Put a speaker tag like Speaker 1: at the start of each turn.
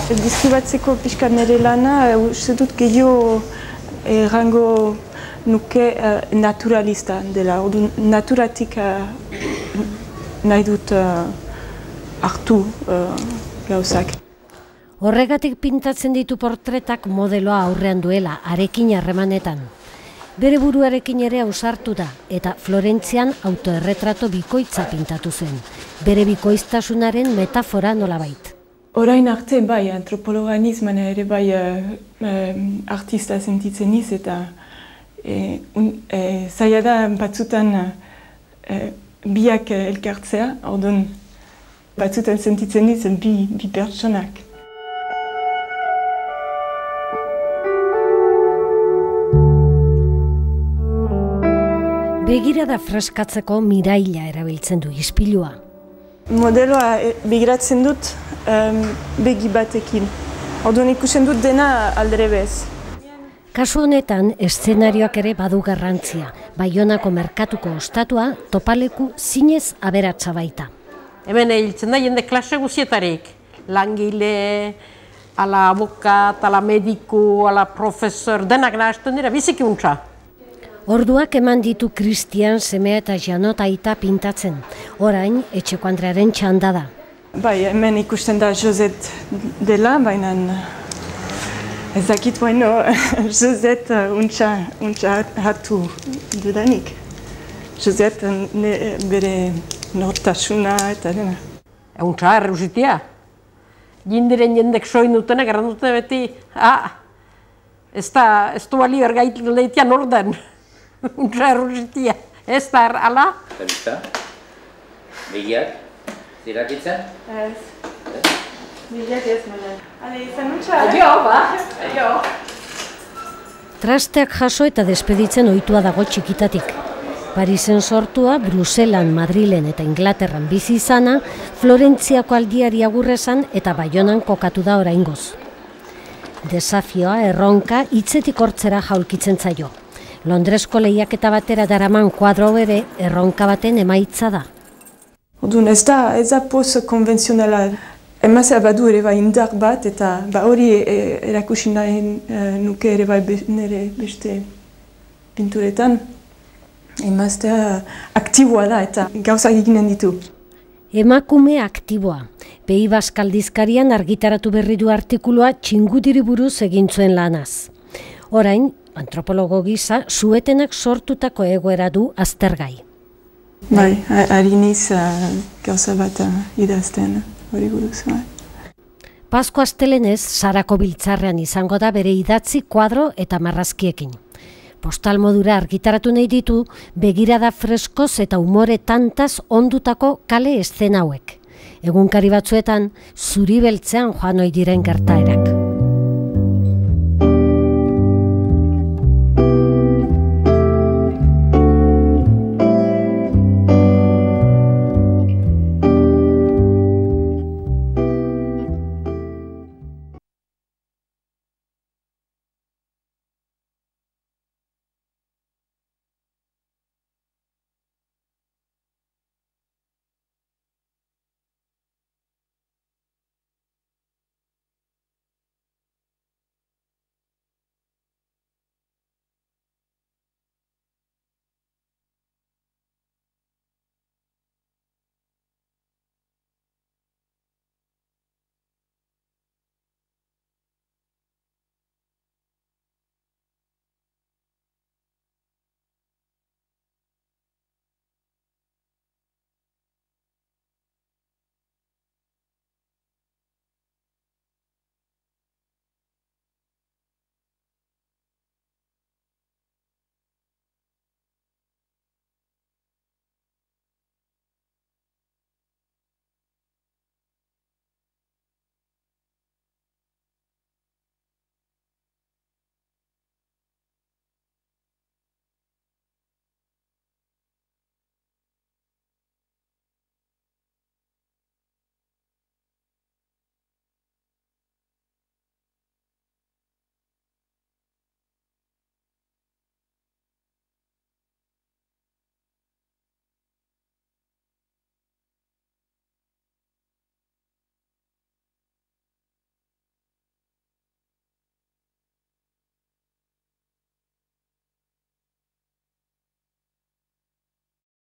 Speaker 1: Dizkribatzeko pixka nire lana, uste dut gehiago errango nuke naturalista dela. Naturatik nahi dut hartu gauzak.
Speaker 2: Horregatik pintatzen ditu portretak modeloa aurrean duela, harekin harremanetan. Bere buruarekin ere ausartu da, eta Florentzian autoerretrato bikoitza pintatu zen. Bere bikoiztasunaren metafora nolabait.
Speaker 1: Orain arte bai, antropologaniz, baina ere bai artista sentitzen niz, eta zaila da batzutan biak elkartzea, orduan batzutan sentitzen niz bi pertsonak.
Speaker 2: Begirada freskatzeko miraila erabiltzen du, ispilua.
Speaker 1: Modeloa begiratzen dut begi batekin. Orduan ikusten dut dena aldrebez.
Speaker 2: Kasu honetan, eszenarioak ere badu garrantzia. Baionako merkatuko ostatua topaleku zinez aberatsa baita.
Speaker 3: Hemen hiltzen da jende klase guzietarik. Langile, ala abokat, ala mediku, ala profesor, denak nahazten dira, biziki untza.
Speaker 2: Orduak eman ditu Kristian, semea eta Janot aita pintatzen. Orain, etxeko Andrearen txanda da.
Speaker 1: Bai, hemen ikusten da Josette dela, baina ez dakit baino Josette untsa hatu dudanik. Josette bere nortasuna eta dena.
Speaker 3: Untsa erruzitia. Jindiren jendek soin dutenak erran dute beti, ez du balio ergaitu leitian orden. Untsa erruzitia. Ez da ala?
Speaker 4: Zerita? Begiak? Zirakitzen?
Speaker 1: Ez. Begiak ez mena. Ale, izan untsa?
Speaker 3: Aio, ba? Aio.
Speaker 2: Trasteak jaso eta despeditzen ohitua dago txikitatik. Parisen sortua, Bruselan, Madrilen eta Inglaterran bizi izana, Florentziako aldiari agurrezan eta Baionan kokatu da oraingoz. Desafioa, erronka, hitzetik hortzera jaulkitzen zaio. Londresko lehiaketa batera daraman kuadro ere erronka baten emaitza da.
Speaker 1: Orduan ez da poz konvenzionala. Emazea badu ere bai indar bat eta hori erakusi nahi nuke ere bai nire beste pinturetan. Emaztea aktiboa da eta gauzak eginen ditu.
Speaker 2: Emakume aktiboa. Behi Baskaldizkarian argitaratu berri du artikulua Txingudiri buruz egin zuen lanaz. Orain, antropologo gisa, suetenak sortutako egoera du aztergai.
Speaker 1: Bai, ari niz gauza bat idazten hori buruz.
Speaker 2: Pasko astelenez, Sarako biltzarrean izango da bere idatzi, kuadro eta marrazkiekin. Postal modura argitaratu nahi ditu, begirada freskoz eta umore tantaz ondutako kale eszena hauek. Egunkari batzuetan, zuri beltzean joan ohi diren gertaerak.